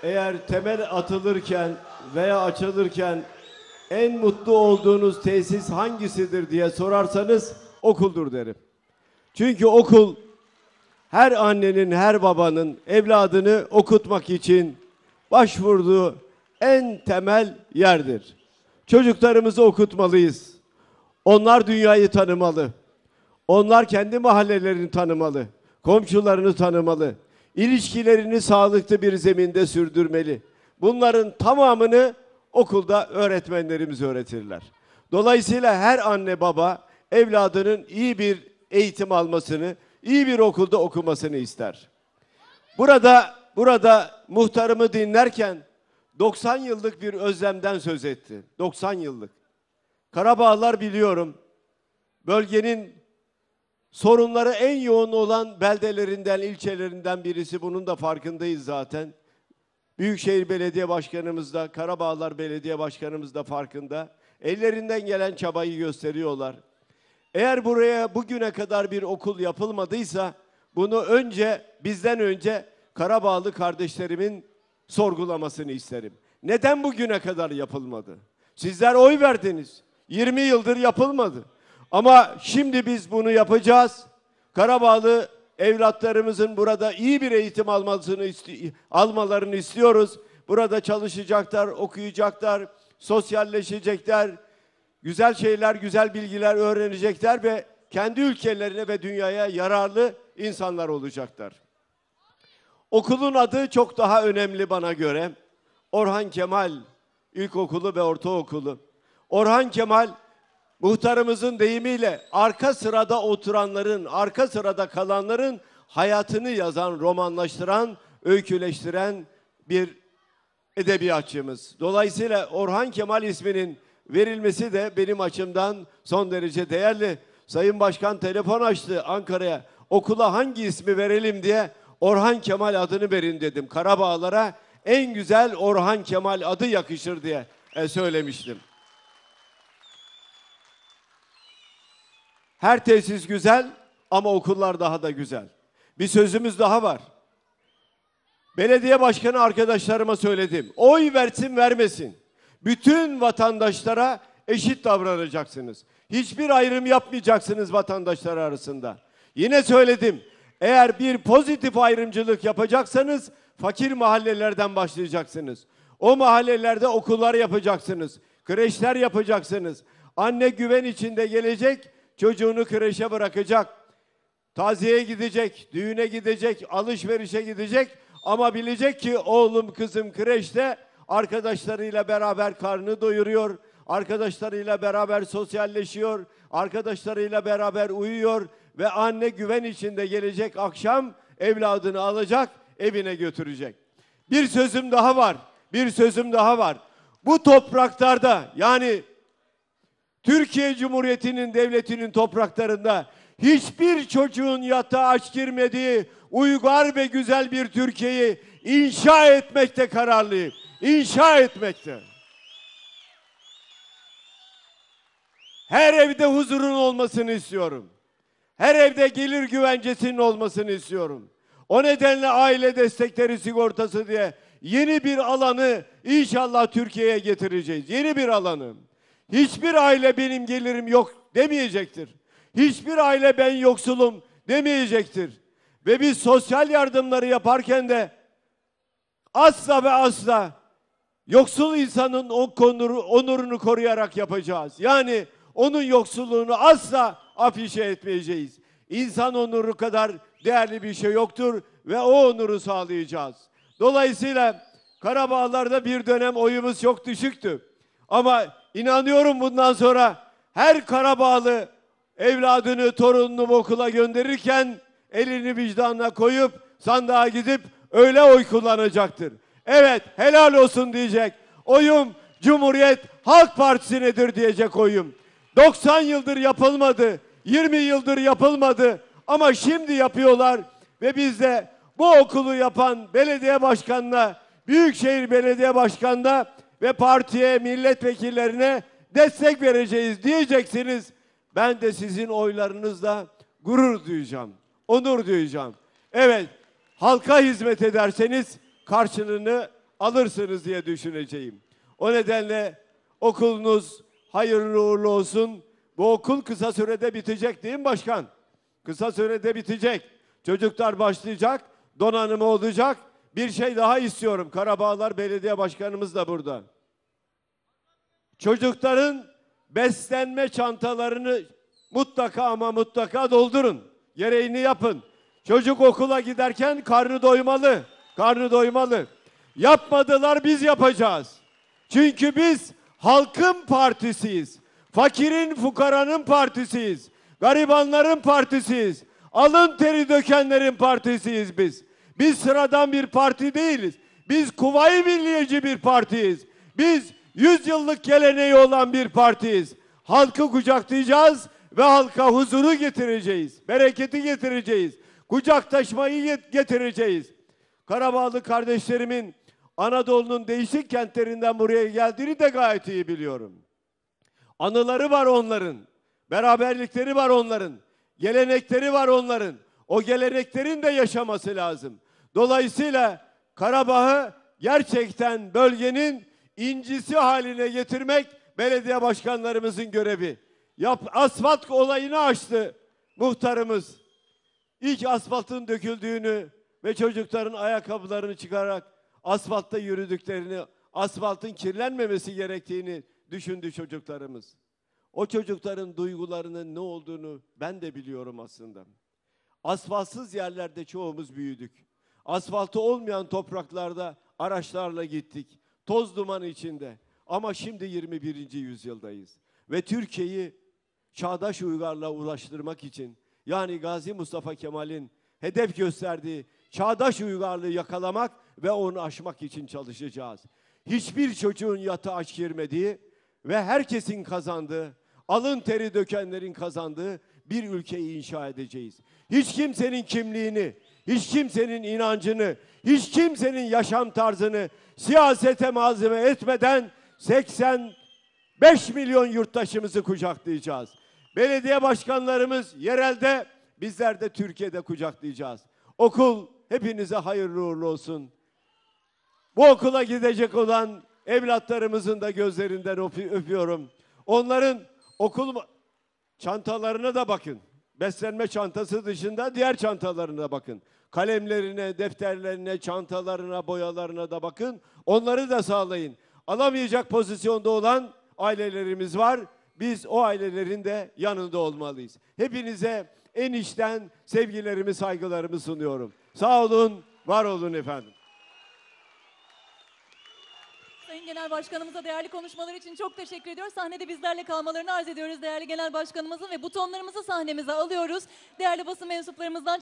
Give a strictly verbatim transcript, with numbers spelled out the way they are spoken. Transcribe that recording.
eğer temel atılırken veya açılırken en mutlu olduğunuz tesis hangisidir diye sorarsanız okuldur derim. Çünkü okul her annenin, her babanın evladını okutmak için başvurduğu en temel yerdir. Çocuklarımızı okutmalıyız. Onlar dünyayı tanımalı. Onlar kendi mahallelerini tanımalı. Komşularını tanımalı. İlişkilerini sağlıklı bir zeminde sürdürmeli. Bunların tamamını okulda öğretmenlerimiz öğretirler. Dolayısıyla her anne baba evladının iyi bir eğitim almasını, iyi bir okulda okumasını ister. Burada burada muhtarımı dinlerken doksan yıllık bir özlemden söz etti. doksan yıllık. Karabağlar biliyorum, bölgenin sorunları en yoğun olan beldelerinden, ilçelerinden birisi. Bunun da farkındayız zaten. Büyükşehir Belediye Başkanımız da, Karabağlar Belediye Başkanımız da farkında. Ellerinden gelen çabayı gösteriyorlar. Eğer buraya bugüne kadar bir okul yapılmadıysa, bunu önce, bizden önce Karabağlı kardeşlerimin sorgulamasını isterim. Neden bugüne kadar yapılmadı? Sizler oy verdiniz. yirmi yıldır yapılmadı. Ama şimdi biz bunu yapacağız. Karabağlı evlatlarımızın burada iyi bir eğitim almasını isti almalarını istiyoruz. Burada çalışacaklar, okuyacaklar, sosyalleşecekler, güzel şeyler, güzel bilgiler öğrenecekler ve kendi ülkelerine ve dünyaya yararlı insanlar olacaklar. Okulun adı çok daha önemli bana göre. Orhan Kemal İlkokulu ve Ortaokulu. Orhan Kemal, muhtarımızın deyimiyle arka sırada oturanların, arka sırada kalanların hayatını yazan, romanlaştıran, öyküleştiren bir edebiyatçımız. Dolayısıyla Orhan Kemal isminin verilmesi de benim açımdan son derece değerli. Sayın Başkan telefon açtı Ankara'ya. Okula hangi ismi verelim diye, Orhan Kemal adını verin dedim. Karabağlara en güzel Orhan Kemal adı yakışır diye e, söylemiştim. Her tesis güzel ama okullar daha da güzel. Bir sözümüz daha var. Belediye başkanı arkadaşlarıma söyledim. Oy versin vermesin, bütün vatandaşlara eşit davranacaksınız. Hiçbir ayrım yapmayacaksınız vatandaşlar arasında. Yine söyledim. Eğer bir pozitif ayrımcılık yapacaksanız fakir mahallelerden başlayacaksınız. O mahallelerde okullar yapacaksınız. Kreşler yapacaksınız. Anne güven içinde gelecek, çocuğunu kreşe bırakacak. Taziyeye gidecek, düğüne gidecek, alışverişe gidecek. Ama bilecek ki oğlum kızım kreşte arkadaşlarıyla beraber karnını doyuruyor. Arkadaşlarıyla beraber sosyalleşiyor. Arkadaşlarıyla beraber uyuyor. Ve anne güven içinde gelecek, akşam evladını alacak, evine götürecek. Bir sözüm daha var. Bir sözüm daha var. Bu topraklarda, yani Türkiye Cumhuriyeti'nin, devletinin topraklarında hiçbir çocuğun yatağa aç girmediği uygar ve güzel bir Türkiye'yi inşa etmekte kararlıyım. İnşa etmekte. Her evde huzurun olmasını istiyorum. Her evde gelir güvencesinin olmasını istiyorum. O nedenle aile destekleri sigortası diye yeni bir alanı inşallah Türkiye'ye getireceğiz. Yeni bir alanı. Hiçbir aile benim gelirim yok demeyecektir. Hiçbir aile ben yoksulum demeyecektir. Ve biz sosyal yardımları yaparken de asla ve asla yoksul insanın onuru, onurunu koruyarak yapacağız. Yani onun yoksulluğunu asla afişe etmeyeceğiz. İnsan onuru kadar değerli bir şey yoktur ve o onuru sağlayacağız. Dolayısıyla Karabağlar'da bir dönem oyumuz çok düşüktü. Ama inanıyorum bundan sonra her Karabağlı evladını, torununu okula gönderirken elini vicdanına koyup sandığa gidip öyle oy kullanacaktır. Evet, helal olsun diyecek. Oyum Cumhuriyet Halk Partisi'nedir diyecek oyum. doksan yıldır yapılmadı, yirmi yıldır yapılmadı ama şimdi yapıyorlar ve biz de bu okulu yapan belediye başkanına, Büyükşehir Belediye Başkanı'na ve partiye, milletvekillerine destek vereceğiz diyeceksiniz. Ben de sizin oylarınızla gurur duyacağım, onur duyacağım. Evet, halka hizmet ederseniz karşılığını alırsınız diye düşüneceğim. O nedenle okulunuz hayırlı uğurlu olsun. Bu okul kısa sürede bitecek değil mi başkan? Kısa sürede bitecek. Çocuklar başlayacak, donanımı olacak. Bir şey daha istiyorum. Karabağlar Belediye Başkanımız da burada. Çocukların beslenme çantalarını mutlaka ama mutlaka doldurun. Gereğini yapın. Çocuk okula giderken karnı doymalı. Karnı doymalı. Yapmadılar, biz yapacağız. Çünkü biz halkın partisiyiz. Fakirin, fukaranın partisiyiz. Garibanların partisiyiz. Alın teri dökenlerin partisiyiz biz. Biz sıradan bir parti değiliz. Biz Kuvayi Milliyeci bir partiyiz. Biz yüz yıllık geleneği olan bir partiyiz. Halkı kucaklayacağız ve halka huzuru getireceğiz. Bereketi getireceğiz. Kucaktaşmayı getireceğiz. Karabağlı kardeşlerimin Anadolu'nun değişik kentlerinden buraya geldiğini de gayet iyi biliyorum. Anıları var onların. Beraberlikleri var onların. Gelenekleri var onların. O geleneklerin de yaşaması lazım. Dolayısıyla Karabağ'ı gerçekten bölgenin incisi haline getirmek belediye başkanlarımızın görevi. Yap, asfalt olayını açtı muhtarımız. İlk asfaltın döküldüğünü ve çocukların ayakkabılarını çıkararak asfaltta yürüdüklerini, asfaltın kirlenmemesi gerektiğini düşündü çocuklarımız. O çocukların duygularının ne olduğunu ben de biliyorum aslında. Asfaltsız yerlerde çoğumuz büyüdük. Asfaltı olmayan topraklarda araçlarla gittik. Toz duman içinde. Ama şimdi yirmi birinci yüzyıldayız. Ve Türkiye'yi çağdaş uygarlığa ulaştırmak için, yani Gazi Mustafa Kemal'in hedef gösterdiği çağdaş uygarlığı yakalamak ve onu aşmak için çalışacağız. Hiçbir çocuğun yatağı aç girmediği ve herkesin kazandığı, alın teri dökenlerin kazandığı bir ülkeyi inşa edeceğiz. Hiç kimsenin kimliğini, hiç kimsenin inancını, hiç kimsenin yaşam tarzını siyasete malzeme etmeden seksen beş milyon yurttaşımızı kucaklayacağız. Belediye başkanlarımız yerelde, bizler de Türkiye'de kucaklayacağız. Okul hepinize hayırlı uğurlu olsun. Bu okula gidecek olan evlatlarımızın da gözlerinden öpüyorum. Onların okul çantalarına da bakın. Beslenme çantası dışında diğer çantalarına da bakın. Kalemlerine, defterlerine, çantalarına, boyalarına da bakın. Onları da sağlayın. Alamayacak pozisyonda olan ailelerimiz var. Biz o ailelerin de yanında olmalıyız. Hepinize en içten sevgilerimi, saygılarımı sunuyorum. Sağ olun, var olun efendim. Sayın Genel Başkanımıza değerli konuşmaları için çok teşekkür ediyoruz. Sahnede bizlerle kalmalarını arz ediyoruz değerli Genel Başkanımızın ve butonlarımızı sahnemize alıyoruz. Değerli basın mensuplarımızdan